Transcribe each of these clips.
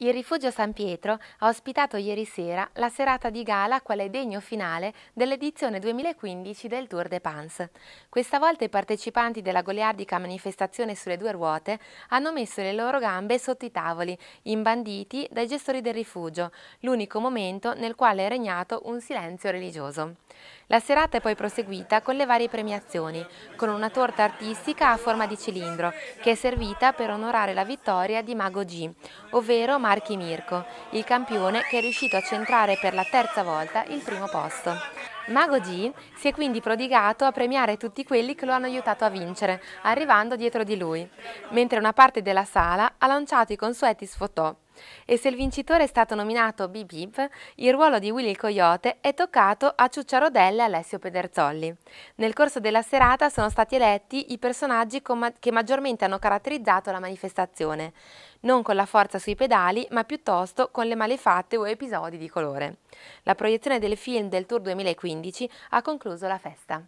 Il Rifugio San Pietro ha ospitato ieri sera la serata di gala quale degno finale dell'edizione 2015 del Tour de Pins. Questa volta i partecipanti della goliardica manifestazione sulle due ruote hanno messo le loro gambe sotto i tavoli, imbanditi dai gestori del rifugio, l'unico momento nel quale è regnato un silenzio religioso. La serata è poi proseguita con le varie premiazioni, con una torta artistica a forma di cilindro che è servita per onorare la vittoria di Mago G, ovvero Marchi Mirko, il campione che è riuscito a centrare per la terza volta il primo posto. Mago G si è quindi prodigato a premiare tutti quelli che lo hanno aiutato a vincere, arrivando dietro di lui, mentre una parte della sala ha lanciato i consueti sfotò. E se il vincitore è stato nominato Bip Bip, il ruolo di Willy il Coyote è toccato a Ciuccia Rodella e Alessio Pederzolli. Nel corso della serata sono stati eletti i personaggi che maggiormente hanno caratterizzato la manifestazione, non con la forza sui pedali, ma piuttosto con le malefatte o episodi di colore. La proiezione del film del Tour 2015 ha concluso la festa.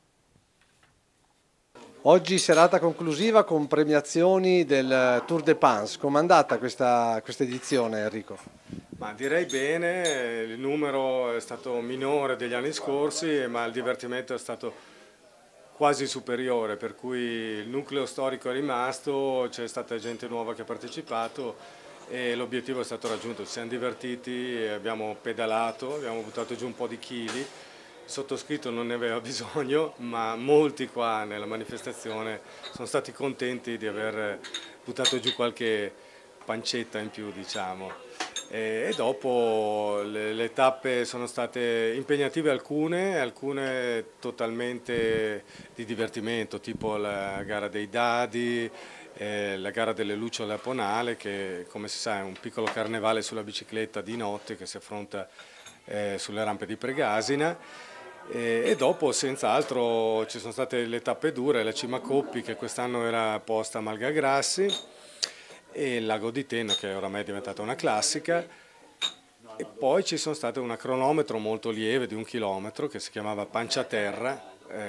Oggi serata conclusiva con premiazioni del Tour de Pins. Com'è andata questa edizione, Enrico? Ma direi bene, il numero è stato minore degli anni scorsi, ma il divertimento è stato quasi superiore, per cui il nucleo storico è rimasto, c'è stata gente nuova che ha partecipato e l'obiettivo è stato raggiunto. Ci siamo divertiti, abbiamo pedalato, abbiamo buttato giù un po' di chili. Il sottoscritto non ne aveva bisogno, ma molti qua nella manifestazione sono stati contenti di aver buttato giù qualche pancetta in più, diciamo. E dopo le tappe sono state impegnative alcune totalmente di divertimento, tipo la gara dei dadi, la gara delle lucciole a Ponale, che come si sa è un piccolo carnevale sulla bicicletta di notte che si affronta sulle rampe di Pregasina. E dopo senz'altro ci sono state le tappe dure, la Cima Coppi che quest'anno era posta a Malgagrassi e il Lago di Tenno che oramai è diventata una classica, e poi ci sono state una cronometro molto lieve di 1 chilometro che si chiamava Panciaterra,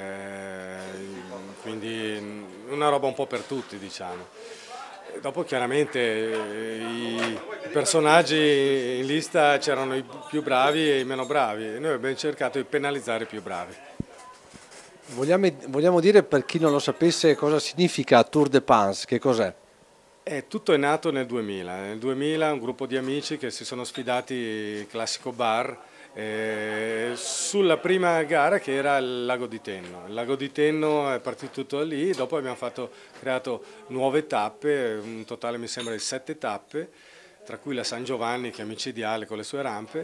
quindi una roba un po' per tutti, diciamo. Dopo chiaramente i personaggi in lista c'erano i più bravi e i meno bravi e noi abbiamo cercato di penalizzare i più bravi. Vogliamo dire, per chi non lo sapesse, cosa significa Tour de Pins, che cos'è? Tutto è nato nel 2000. Nel 2000 un gruppo di amici che si sono sfidati classico bar sulla prima gara che era il Lago di Tenno. Il Lago di Tenno è partito tutto da lì, dopo abbiamo creato nuove tappe, un totale mi sembra di 7 tappe, tra cui la San Giovanni che è micidiale con le sue rampe,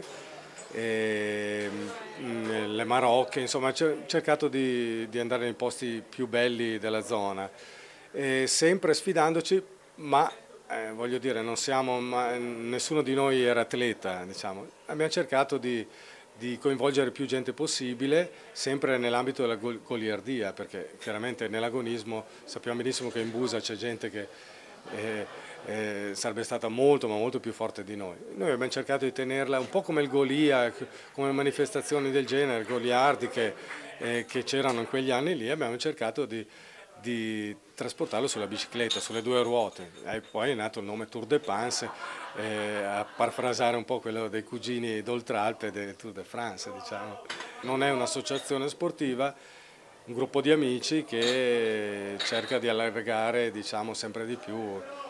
le Marocche, insomma ho cercato di andare nei posti più belli della zona, sempre sfidandoci, ma voglio dire, nessuno di noi era atleta, diciamo. Abbiamo cercato di coinvolgere più gente possibile, sempre nell'ambito della goliardia, perché chiaramente nell'agonismo sappiamo benissimo che in Busa c'è gente che sarebbe stata molto ma molto più forte di noi. Noi abbiamo cercato di tenerla un po' come il Golia, come manifestazioni del genere, goliardiche che c'erano in quegli anni lì, abbiamo cercato di trasportarlo sulla bicicletta, sulle due ruote, e poi è nato il nome Tour de Pins, a parafrasare un po' quello dei cugini d'Oltralpe del Tour de France, diciamo. Non è un'associazione sportiva, un gruppo di amici che cerca di allargare, diciamo, sempre di più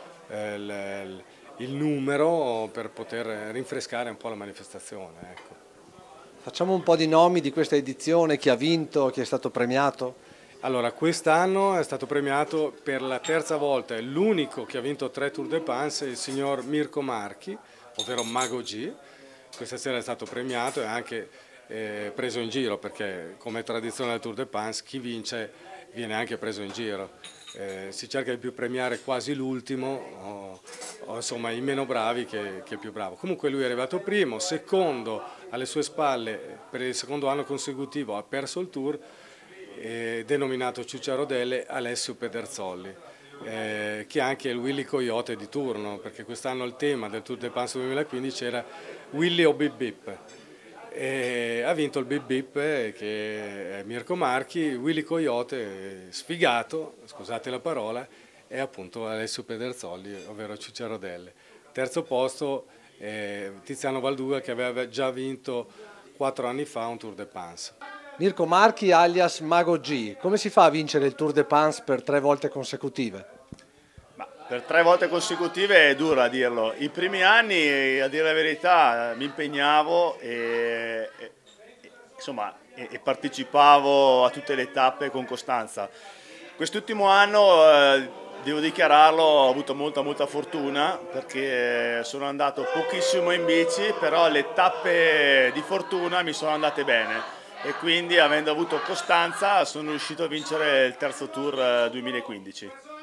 il numero per poter rinfrescare un po' la manifestazione, ecco. Facciamo un po' di nomi di questa edizione, chi ha vinto, chi è stato premiato. Allora, quest'anno è stato premiato per la terza volta, è l'unico che ha vinto 3 Tour de Pins, il signor Mirko Marchi, ovvero Mago G. Questa sera è stato premiato e anche preso in giro, perché come tradizione del Tour de Pins chi vince viene anche preso in giro. Si cerca di più premiare quasi l'ultimo, o insomma i meno bravi che il più bravo. Comunque lui è arrivato primo, secondo alle sue spalle per il secondo anno consecutivo ha perso il Tour, denominato Ciuccia Rodelle Alessio Pederzolli, che è anche il Willy Coyote di turno, perché quest'anno il tema del Tour de Pins 2015 era Willy o Bip Bip. Ha vinto il Bip Bip, che è Mirko Marchi. Willy Coyote, sfigato, scusate la parola, è appunto Alessio Pederzolli, ovvero Ciuccia Rodelle. Terzo posto Tiziano Valduga, che aveva già vinto 4 anni fa un Tour de France. Mirko Marchi alias Mago G, come si fa a vincere il Tour de France per 3 volte consecutive? Ma per 3 volte consecutive è duro a dirlo. I primi anni, a dire la verità, mi impegnavo insomma, e partecipavo a tutte le tappe con costanza. Quest'ultimo anno, devo dichiararlo, ho avuto molta fortuna perché sono andato pochissimo in bici, però le tappe di fortuna mi sono andate bene e quindi, avendo avuto costanza, sono riuscito a vincere il terzo Tour 2015.